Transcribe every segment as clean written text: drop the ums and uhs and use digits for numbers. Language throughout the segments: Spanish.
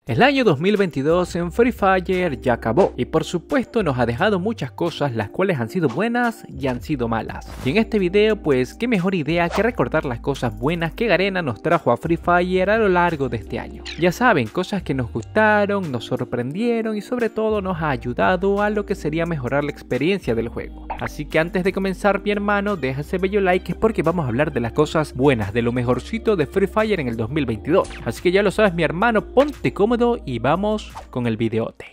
El año 2022 en Free Fire ya acabó y por supuesto nos ha dejado muchas cosas las cuales han sido buenas y han sido malas. Y en este video pues qué mejor idea que recordar las cosas buenas que Garena nos trajo a Free Fire a lo largo de este año. Ya saben, cosas que nos gustaron, nos sorprendieron y sobre todo nos ha ayudado a lo que sería mejorar la experiencia del juego. Así que antes de comenzar mi hermano, deja ese bello like porque vamos a hablar de las cosas buenas, de lo mejorcito de Free Fire en el 2022. Así que ya lo sabes mi hermano, ponte cómodo y vamos con el videote.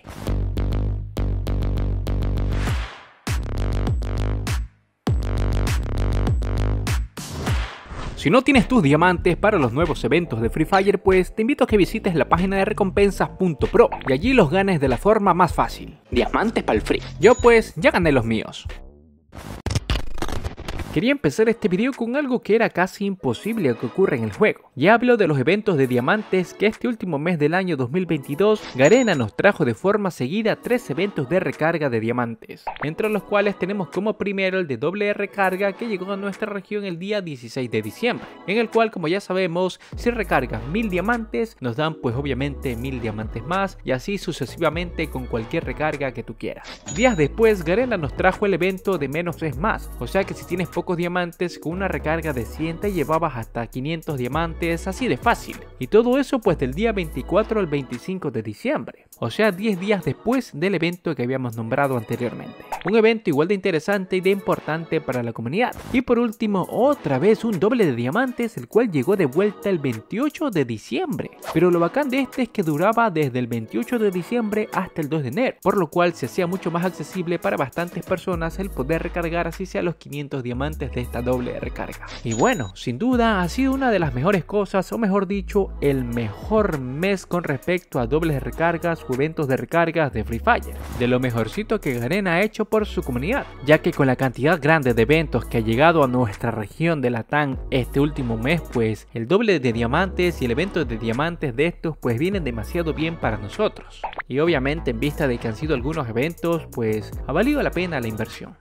Si no tienes tus diamantes para los nuevos eventos de Free Fire, pues te invito a que visites la página de recompensas.pro y allí los ganes de la forma más fácil. Diamantes para el free. Yo pues ya gané los míos. Quería empezar este video con algo que era casi imposible que ocurra en el juego. Ya hablo de los eventos de diamantes que este último mes del año 2022 Garena nos trajo de forma seguida 3 eventos de recarga de diamantes, entre los cuales tenemos como primero el de doble recarga que llegó a nuestra región el día 16 de diciembre, en el cual como ya sabemos si recargas 1000 diamantes nos dan pues obviamente 1000 diamantes más y así sucesivamente con cualquier recarga que tú quieras. Días después Garena nos trajo el evento de menos es más, o sea que si tienes pocos diamantes con una recarga de 100 te llevabas hasta 500 diamantes así de fácil, y todo eso pues del día 24 al 25 de diciembre, o sea 10 días después del evento que habíamos nombrado anteriormente. Un evento igual de interesante y de importante para la comunidad. Y por último otra vez un doble de diamantes, el cual llegó de vuelta el 28 de diciembre, pero lo bacán de este es que duraba desde el 28 de diciembre hasta el 2 de enero, por lo cual se hacía mucho más accesible para bastantes personas el poder recargar así sea los 500 diamantes de esta doble recarga. Y bueno, sin duda ha sido una de las mejores cosas, o mejor dicho, el mejor mes con respecto a dobles recargas o eventos de recargas de Free Fire, de lo mejorcito que Garena ha hecho por su comunidad, ya que con la cantidad grande de eventos que ha llegado a nuestra región de Latam este último mes, pues el doble de diamantes y el evento de diamantes de estos pues vienen demasiado bien para nosotros, y obviamente en vista de que han sido algunos eventos pues ha valido la pena la inversión.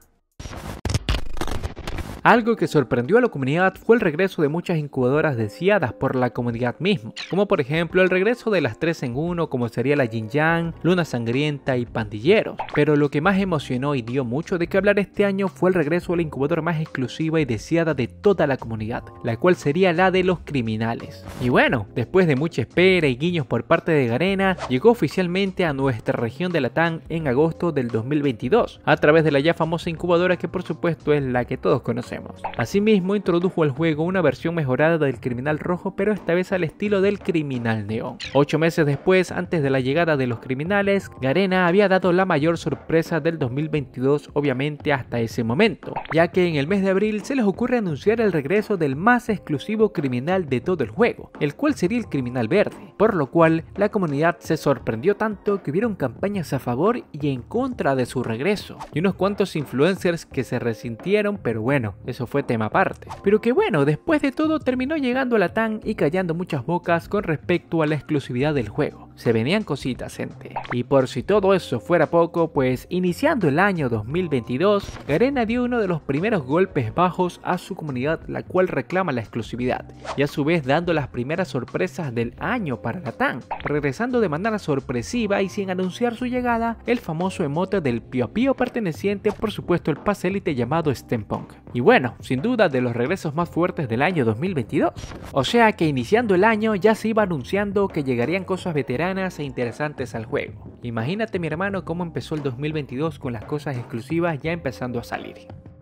Algo que sorprendió a la comunidad fue el regreso de muchas incubadoras deseadas por la comunidad mismo, como por ejemplo el regreso de las 3 en 1 como sería la Yin Yang, Luna Sangrienta y Pandilleros. Pero lo que más emocionó y dio mucho de qué hablar este año fue el regreso a la incubadora más exclusiva y deseada de toda la comunidad, la cual sería la de los criminales. Y bueno, después de mucha espera y guiños por parte de Garena, llegó oficialmente a nuestra región de Latam en agosto del 2022, a través de la ya famosa incubadora que por supuesto es la que todos conocemos. Asimismo introdujo al juego una versión mejorada del criminal rojo, pero esta vez al estilo del criminal neón. 8 meses después, antes de la llegada de los criminales, Garena había dado la mayor sorpresa del 2022 obviamente hasta ese momento, ya que en el mes de abril se les ocurre anunciar el regreso del más exclusivo criminal de todo el juego, el cual sería el criminal verde, por lo cual la comunidad se sorprendió tanto que hubieron campañas a favor y en contra de su regreso, y unos cuantos influencers que se resintieron, pero bueno, eso fue tema aparte. Pero que bueno, después de todo terminó llegando a Latam y callando muchas bocas con respecto a la exclusividad del juego. Se venían cositas, gente. Y por si todo eso fuera poco, pues iniciando el año 2022, Garena dio uno de los primeros golpes bajos a su comunidad, la cual reclama la exclusividad, y a su vez dando las primeras sorpresas del año para Latam, regresando de manera sorpresiva y sin anunciar su llegada, el famoso emote del Pío Pío perteneciente por supuesto al pase élite llamado Steampunk. Y bueno, sin duda de los regresos más fuertes del año 2022. O sea que iniciando el año ya se iba anunciando que llegarían cosas veteranas e interesantes al juego. Imagínate mi hermano cómo empezó el 2022 con las cosas exclusivas ya empezando a salir.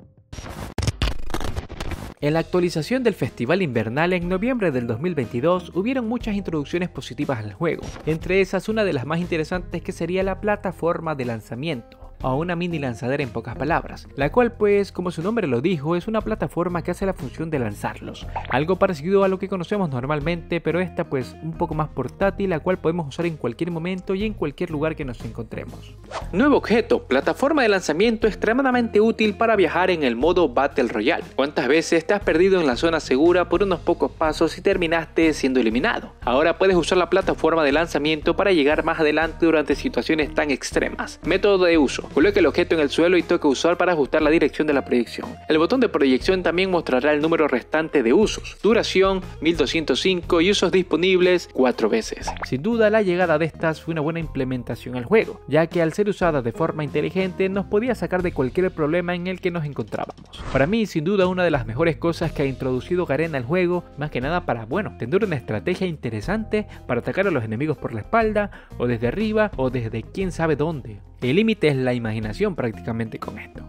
En la actualización del Festival Invernal en noviembre del 2022 hubieron muchas introducciones positivas al juego, entre esas una de las más interesantes que sería la plataforma de lanzamiento, o una mini lanzadera en pocas palabras, la cual pues como su nombre lo dijo es una plataforma que hace la función de lanzarlos, algo parecido a lo que conocemos normalmente, pero esta pues un poco más portátil, la cual podemos usar en cualquier momento y en cualquier lugar que nos encontremos. Nuevo objeto, plataforma de lanzamiento extremadamente útil para viajar en el modo Battle Royale. ¿Cuántas veces te has perdido en la zona segura por unos pocos pasos y terminaste siendo eliminado? Ahora puedes usar la plataforma de lanzamiento para llegar más adelante durante situaciones tan extremas. Método de uso: Coloque el objeto en el suelo y toque usar para ajustar la dirección de la proyección. El botón de proyección también mostrará el número restante de usos, duración 1205 y usos disponibles 4 veces. Sin duda la llegada de estas fue una buena implementación al juego, ya que al ser usada de forma inteligente nos podía sacar de cualquier problema en el que nos encontrábamos. Para mí sin duda una de las mejores cosas que ha introducido Garena al juego, más que nada para tener una estrategia interesante para atacar a los enemigos por la espalda o desde arriba o desde quién sabe dónde. El límite es la imaginación prácticamente con esto.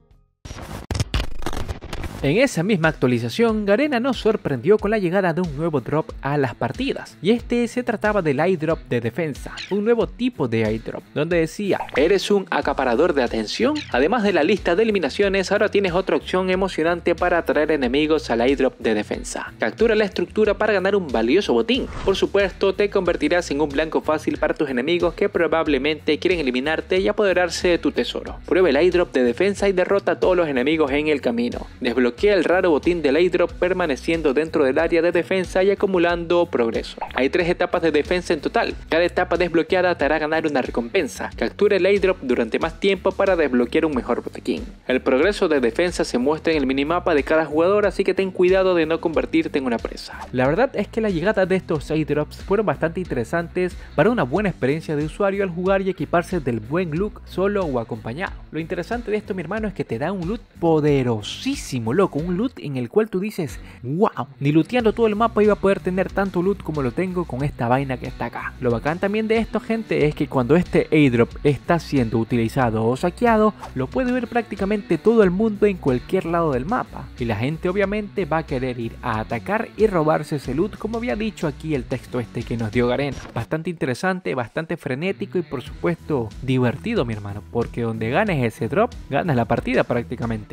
En esa misma actualización, Garena nos sorprendió con la llegada de un nuevo drop a las partidas, y este se trataba del iDrop de defensa, un nuevo tipo de iDrop, donde decía: ¿eres un acaparador de atención? Además de la lista de eliminaciones, ahora tienes otra opción emocionante para atraer enemigos al iDrop de defensa. Captura la estructura para ganar un valioso botín. Por supuesto, te convertirás en un blanco fácil para tus enemigos que probablemente quieren eliminarte y apoderarse de tu tesoro. Prueba el iDrop de defensa y derrota a todos los enemigos en el camino. Desbloquea el raro botín del iDrop permaneciendo dentro del área de defensa y acumulando progreso. Hay 3 etapas de defensa en total. Cada etapa desbloqueada te hará ganar una recompensa. Captura el iDrop durante más tiempo para desbloquear un mejor botiquín. El progreso de defensa se muestra en el minimapa de cada jugador, así que ten cuidado de no convertirte en una presa. La verdad es que la llegada de estos iDrops fueron bastante interesantes para una buena experiencia de usuario al jugar y equiparse del buen look solo o acompañado. Lo interesante de esto, mi hermano, es que te da un loot poderosísimo, loco, un loot en el cual tú dices: wow, ni looteando todo el mapa iba a poder tener tanto loot como lo tengo con esta vaina que está acá. Lo bacán también de esto, gente, es que cuando este airdrop está siendo utilizado o saqueado, lo puede ver prácticamente todo el mundo en cualquier lado del mapa, y la gente obviamente va a querer ir a atacar y robarse ese loot, como había dicho aquí el texto este que nos dio Garena. Bastante interesante, bastante frenético y por supuesto divertido, mi hermano, porque donde ganes ese drop, ganas la partida prácticamente.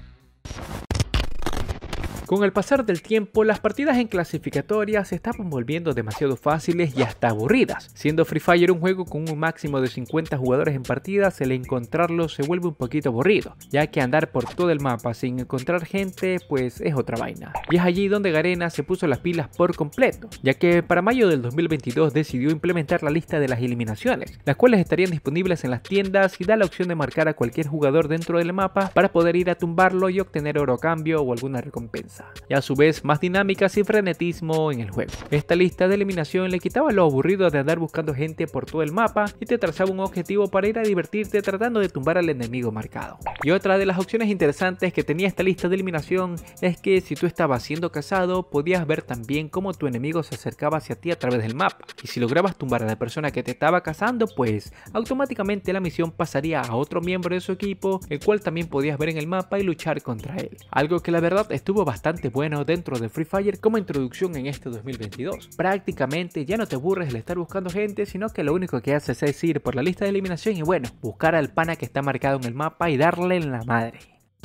Con el pasar del tiempo, las partidas en clasificatorias se estaban volviendo demasiado fáciles y hasta aburridas. Siendo Free Fire un juego con un máximo de 50 jugadores en partidas, el encontrarlos se vuelve un poquito aburrido, ya que andar por todo el mapa sin encontrar gente pues es otra vaina. Y es allí donde Garena se puso las pilas por completo, ya que para mayo del 2022 decidió implementar la lista de las eliminaciones, las cuales estarían disponibles en las tiendas y da la opción de marcar a cualquier jugador dentro del mapa para poder ir a tumbarlo y obtener oro a cambio o alguna recompensa. Y a su vez más dinámicas y frenetismo en el juego. Esta lista de eliminación le quitaba lo aburrido de andar buscando gente por todo el mapa y te trazaba un objetivo para ir a divertirte tratando de tumbar al enemigo marcado. Y otra de las opciones interesantes que tenía esta lista de eliminación es que si tú estabas siendo cazado, podías ver también cómo tu enemigo se acercaba hacia ti a través del mapa, y si lograbas tumbar a la persona que te estaba cazando, pues automáticamente la misión pasaría a otro miembro de su equipo, el cual también podías ver en el mapa y luchar contra él. Algo que la verdad estuvo bastante bueno dentro de Free Fire como introducción en este 2022. Prácticamente ya no te aburres de estar buscando gente, sino que lo único que haces es ir por la lista de eliminación y bueno, buscar al pana que está marcado en el mapa y darle en la madre.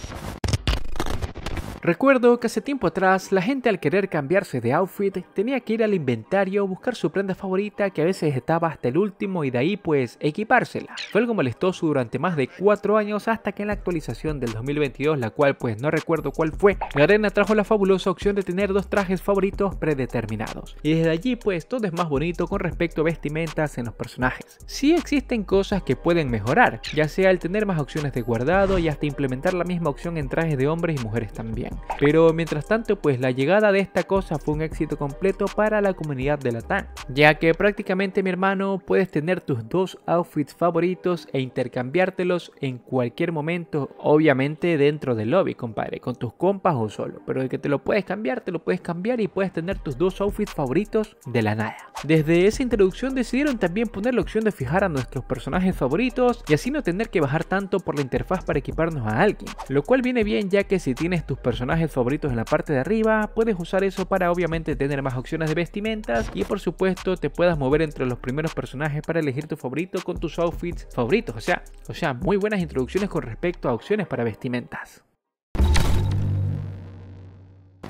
Recuerdo que hace tiempo atrás la gente al querer cambiarse de outfit tenía que ir al inventario, buscar su prenda favorita que a veces estaba hasta el último y de ahí pues equipársela. Fue algo molestoso durante más de 4 años hasta que en la actualización del 2022, la cual pues no recuerdo cuál fue, Garena trajo la fabulosa opción de tener 2 trajes favoritos predeterminados. Y desde allí pues todo es más bonito con respecto a vestimentas en los personajes. Sí existen cosas que pueden mejorar, ya sea el tener más opciones de guardado y hasta implementar la misma opción en trajes de hombres y mujeres también. Pero mientras tanto pues la llegada de esta cosa fue un éxito completo para la comunidad de Latam, ya que prácticamente, mi hermano, puedes tener tus 2 outfits favoritos e intercambiártelos en cualquier momento, obviamente dentro del lobby, compadre, con tus compas o solo, pero de que te lo puedes cambiar, te lo puedes cambiar y puedes tener tus 2 outfits favoritos de la nada. Desde esa introducción decidieron también poner la opción de fijar a nuestros personajes favoritos y así no tener que bajar tanto por la interfaz para equiparnos a alguien, lo cual viene bien, ya que si tienes tus personajes favoritos en la parte de arriba, puedes usar eso para obviamente tener más opciones de vestimentas y por supuesto te puedas mover entre los primeros personajes para elegir tu favorito con tus outfits favoritos. O sea, muy buenas introducciones con respecto a opciones para vestimentas.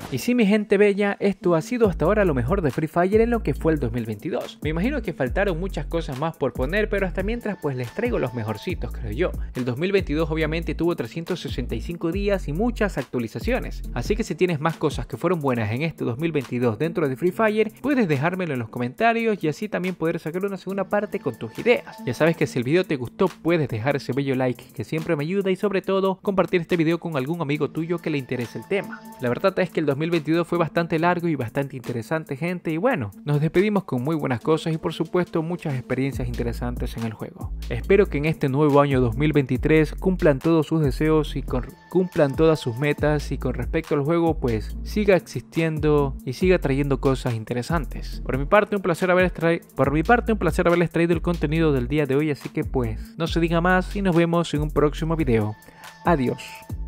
Y sí, mi gente bella, esto ha sido hasta ahora lo mejor de Free Fire en lo que fue el 2022. Me imagino que faltaron muchas cosas más por poner, pero hasta mientras pues les traigo los mejorcitos, creo yo. El 2022 obviamente tuvo 365 días y muchas actualizaciones, así que si tienes más cosas que fueron buenas en este 2022 dentro de Free Fire, puedes dejármelo en los comentarios y así también poder sacar una segunda parte con tus ideas. Ya sabes que si el video te gustó puedes dejar ese bello like que siempre me ayuda y sobre todo compartir este video con algún amigo tuyo que le interese el tema. La verdad es que el 2022 fue bastante largo y bastante interesante, gente, y bueno, nos despedimos con muy buenas cosas y por supuesto muchas experiencias interesantes en el juego. Espero que en este nuevo año 2023 cumplan todos sus deseos y cumplan todas sus metas, y con respecto al juego pues siga existiendo y siga trayendo cosas interesantes. Por mi parte un placer haberles traído el contenido del día de hoy, así que pues no se diga más y nos vemos en un próximo video. Adiós.